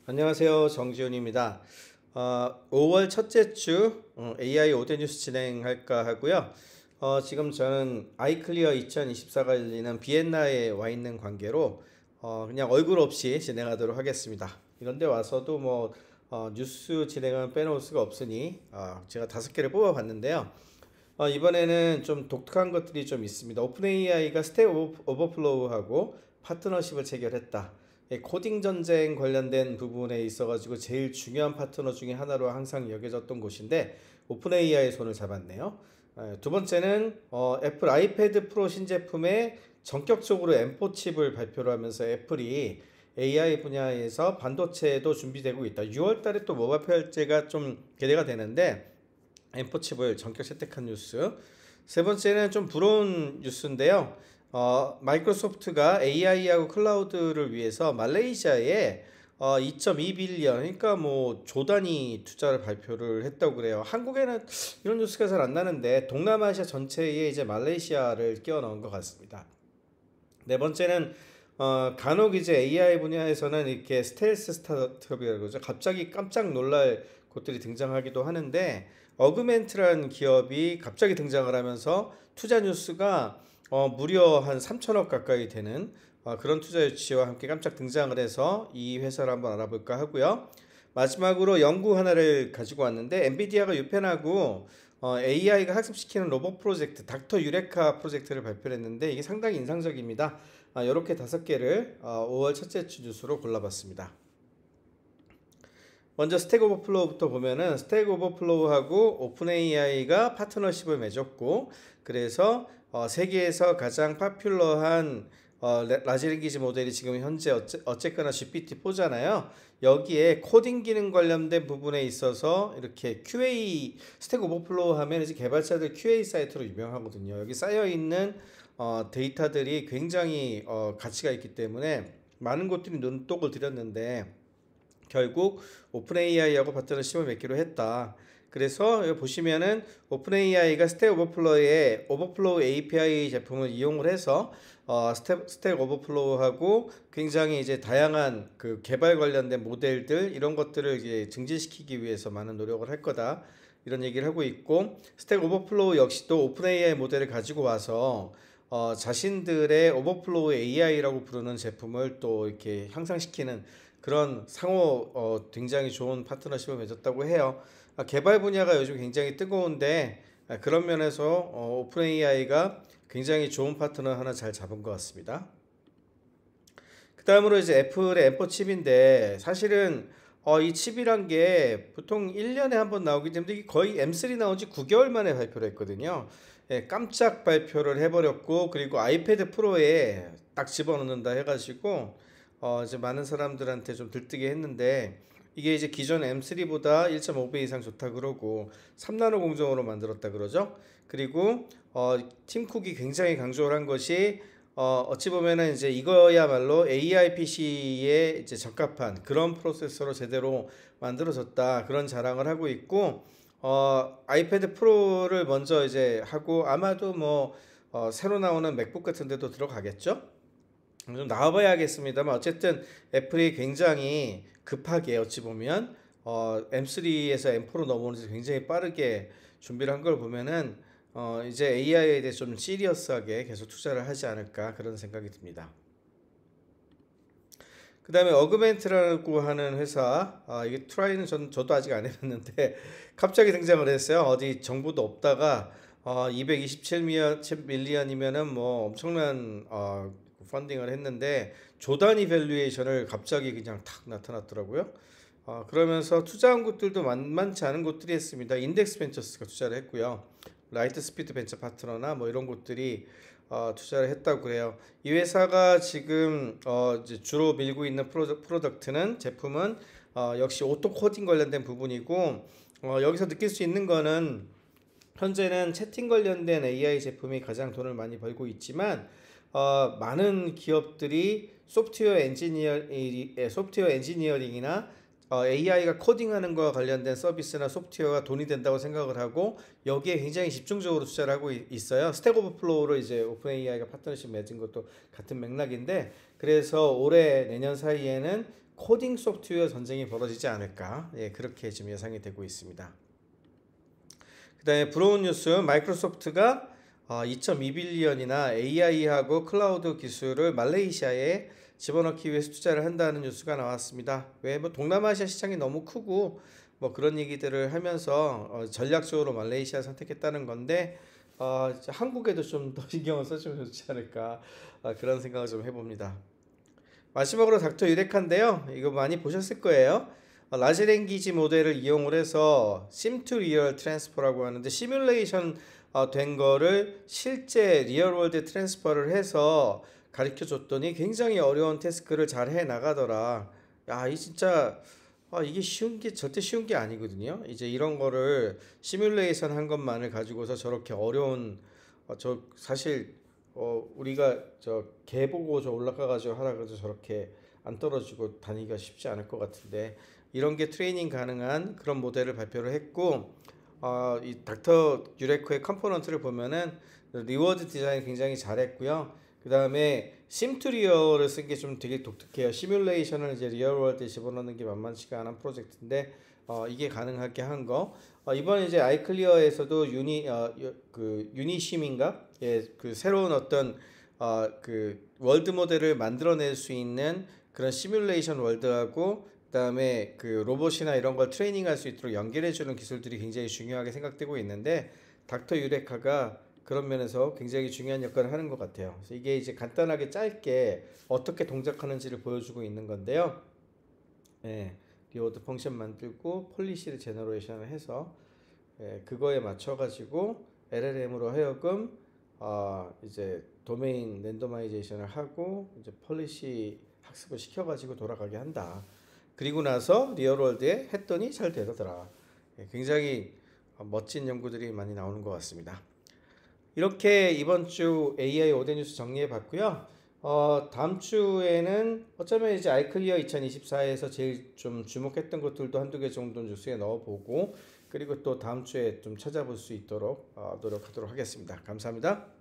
안녕하세요. 정지훈입니다. 5월 첫째 주 AI 5대 뉴스 진행할까 하고요. 지금 저는 아이클리어 2024가 열리는 비엔나에 와 있는 관계로 그냥 얼굴 없이 진행하도록 하겠습니다. 이런데 와서도 뉴스 진행은 빼놓을 수가 없으니 제가 5개를 뽑아봤는데요. 이번에는 좀 독특한 것들이 좀 있습니다. 오픈 AI가 스택 오버플로우하고 파트너십을 체결했다. 코딩 전쟁 관련된 부분에 있어가지고 제일 중요한 파트너 중에 하나로 항상 여겨졌던 곳인데 오픈 AI의 손을 잡았네요. 두 번째는 애플 아이패드 프로 신제품에 전격적으로 M4 칩을 발표를 하면서 애플이 AI 분야에서 반도체도 준비되고 있다. 6월 달에 또 모바일 결제가 좀 개대가 되는데 M4 칩을 전격 채택한 뉴스. 세 번째는 좀 부러운 뉴스인데요. 마이크로소프트가 AI하고 클라우드를 위해서 말레이시아에 2.2빌리언, 그러니까 조 단위 투자를 발표를 했다고 그래요. 한국에는 이런 뉴스가 잘 안 나는데 동남아시아 전체에 이제 말레이시아를 끼워 넣은 것 같습니다. 네 번째는 간혹 이제 AI 분야에서는 이렇게 스텔스 스타트업이라고 그러죠. 갑자기 깜짝 놀랄 곳들이 등장하기도 하는데 어그멘트라는 기업이 갑자기 등장을 하면서 투자 뉴스가 무려 한 3천억 가까이 되는 그런 투자 유치와 함께 깜짝 등장을 해서 이 회사를 한번 알아볼까 하고요. 마지막으로 연구 하나를 가지고 왔는데 엔비디아가 유펜하고 AI가 학습시키는 로봇 프로젝트 닥터 유레카 프로젝트를 발표했는데 이게 상당히 인상적입니다. 이렇게 5개를 5월 첫째 주 뉴스로 골라봤습니다. 먼저 스택 오버플로우부터 보면은 스택 오버플로우하고 오픈 AI가 파트너십을 맺었고 그래서 세계에서 가장 파퓰러한 라지 랭귀지 모델이 지금 현재 어쨌거나 GPT-4잖아요. 여기에 코딩 기능 관련된 부분에 있어서 이렇게 QA 스택 오버플로우 하면 이제 개발자들 QA 사이트로 유명하거든요. 여기 쌓여 있는 데이터들이 굉장히 가치가 있기 때문에 많은 곳들이 눈독을 들였는데 결국 오픈 AI하고 파트너십을 맺기로 했다. 그래서 여기 보시면은 오픈 AI가 스택 오버플로우의 오버플로우 API 제품을 이용을 해서 스택 오버플로우하고 굉장히 이제 다양한 그 개발 관련된 모델들 이런 것들을 이제 증진시키기 위해서 많은 노력을 할 거다. 이런 얘기를 하고 있고 스택 오버플로우 역시도 오픈 AI 모델을 가지고 와서 자신들의 오버플로우 AI라고 부르는 제품을 또 이렇게 향상시키는 그런 상호 굉장히 좋은 파트너십을 맺었다고 해요. 개발 분야가 요즘 굉장히 뜨거운데 그런 면에서 오픈 AI가 굉장히 좋은 파트너 하나 잘 잡은 것 같습니다. 그 다음으로 이제 애플의 M4 칩인데 사실은 이 칩이란 게 보통 1년에 한 번 나오기 때문에 이게 거의 M3 나온 지 9개월 만에 발표를 했거든요. 깜짝 발표를 해버렸고 그리고 아이패드 프로에 딱 집어넣는다 해가지고 이제 많은 사람들한테 좀 들뜨게 했는데 이게 이제 기존 M3보다 1.5배 이상 좋다 그러고 3나노 공정으로 만들었다 그러죠. 그리고 팀 쿡이 굉장히 강조를 한 것이 어찌 보면은 이제 이거야말로 AI PC에 이제 적합한 그런 프로세서로 제대로 만들어졌다 그런 자랑을 하고 있고 아이패드 프로를 먼저 이제 하고 아마도 새로 나오는 맥북 같은 데도 들어가겠죠. 좀 나와봐야겠습니다만 어쨌든 애플이 굉장히 급하게 어찌 보면 M3에서 M4로 넘어오는데 굉장히 빠르게 준비를 한 걸 보면은 이제 AI에 대해 좀 시리어스하게 계속 투자를 하지 않을까 그런 생각이 듭니다. 그 다음에 어그멘트라고 하는 회사 이게 트라이는 저도 아직 안 해봤는데 갑자기 등장을 했어요. 어디 정보도 없다가 227밀리언이면은 엄청난 펀딩을 했는데 조단위 밸류에이션을 갑자기 그냥 탁 나타났더라고요. 그러면서 투자한 곳들도 만만치 않은 곳들이 했습니다. 인덱스 벤처스가 투자를 했고요. 라이트 스피드 벤처 파트너나 이런 곳들이 투자를 했다고 그래요. 이 회사가 지금 이제 주로 밀고 있는 프로덕트는 제품은 역시 오토 코딩 관련된 부분이고 여기서 느낄 수 있는 거는 현재는 채팅 관련된 AI 제품이 가장 돈을 많이 벌고 있지만 많은 기업들이 소프트웨어 엔지니어링이나 AI가 코딩하는 거와 관련된 서비스나 소프트웨어가 돈이 된다고 생각을 하고 여기에 굉장히 집중적으로 투자를 하고 있어요. 스택 오버플로우로 이제 오픈 AI가 파트너십 맺은 것도 같은 맥락인데 그래서 올해 내년 사이에는 코딩 소프트웨어 전쟁이 벌어지지 않을까, 예, 그렇게 지금 예상이 되고 있습니다. 그 다음에 부러운 뉴스, 마이크로소프트가 2021년이나 AI하고 클라우드 기술을 말레이시아에 집어넣기 위해서 투자를 한다는 뉴스가 나왔습니다. 왜? 뭐 동남아시아 시장이 너무 크고 뭐 그런 얘기들을 하면서 전략적으로 말레이시아 선택했다는 건데 한국에도 좀 더 신경을 써주면 좋지 않을까, 그런 생각을 좀 해봅니다. 마지막으로 닥터 유레카인데요. 이거 많이 보셨을 거예요. 라지 랭귀지 모델을 이용을 해서 심 투 리얼 트랜스퍼라고 하는데, 시뮬레이션 된 거를 실제 리얼 월드 트랜스퍼를 해서 가르쳐 줬더니 굉장히 어려운 태스크를 잘 해 나가더라. 야, 이 진짜 이게 쉬운 게 절대 쉬운 게 아니거든요. 이제 이런 거를 시뮬레이션 한 것만을 가지고서 저렇게 어려운 저 사실 우리가 저 개 보고 저 올라가가지고 하라 그래도 저렇게 안 떨어지고 다니기가 쉽지 않을 것 같은데, 이런 게 트레이닝 가능한 그런 모델을 발표를 했고, 이 닥터 유레코의 컴포넌트를 보면은 리워드 디자인 굉장히 잘했고요. 그 다음에 심투리어를 쓴 게 좀 되게 독특해요. 시뮬레이션을 이제 리얼월드에 집어넣는 게 만만치가 않은 프로젝트인데 이게 가능하게 한 거. 이번 이제 아이클리어에서도 그 유니심인가? 예, 그 새로운 어떤 그 월드 모델을 만들어낼 수 있는 그런 시뮬레이션 월드하고, 그다음에 그 로봇이나 이런 걸 트레이닝할 수 있도록 연결해 주는 기술들이 굉장히 중요하게 생각되고 있는데, 닥터 유레카가 그런 면에서 굉장히 중요한 역할을 하는 것 같아요. 그래서 이게 이제 간단하게 짧게 어떻게 동작하는지를 보여주고 있는 건데요. 예, 리워드 펑션 만들고 폴리시를 제너레이션을 해서 그거에 맞춰 가지고 LLM으로 하여금 이제 도메인 랜더마이제이션을 하고 이제 폴리시 학습을 시켜 가지고 돌아가게 한다. 그리고 나서 리얼월드에 했더니 잘 되더라. 굉장히 멋진 연구들이 많이 나오는 것 같습니다. 이렇게 이번 주 AI 5대 뉴스 정리해 봤고요. 다음 주에는 어쩌면 이제 아이클리어 2024에서 제일 좀 주목했던 것들도 한두 개 정도 뉴스에 넣어보고, 그리고 또 다음 주에 좀 찾아볼 수 있도록 노력하도록 하겠습니다. 감사합니다.